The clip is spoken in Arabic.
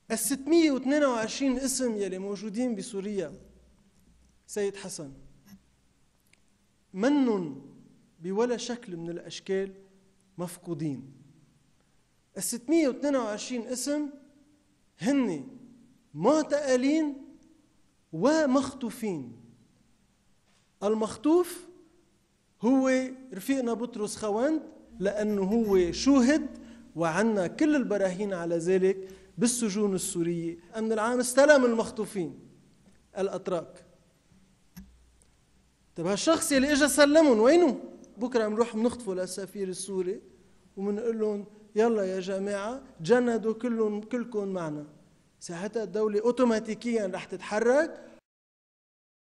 ال 622 اسم يلي موجودين بسوريا سيد حسن منن بولا شكل من الأشكال مفقودين. ال 622 اسم هن معتقلين ومخطوفين. المخطوف هو رفيقنا بطرس خوند، لأنه هو شوهد وعنا كل البراهين على ذلك بالسجون السورية. أمن العام استلم المخطوفين الأتراك. طيب هالشخص اللي اجى سلمهم وينه؟ بكره بنروح بنخطفه للسفير السوري وبنقول لهم يلا يا جماعه جندوا كلكم معنا. ساعتها الدوله اوتوماتيكيا رح تتحرك